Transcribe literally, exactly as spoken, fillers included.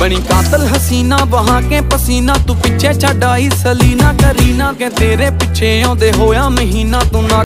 बनी कातल हसीना बहा के पसीना, तू पिछे छड़ आई सलीना करीना के तेरे पिछे आउंदे होया महीना, तू ना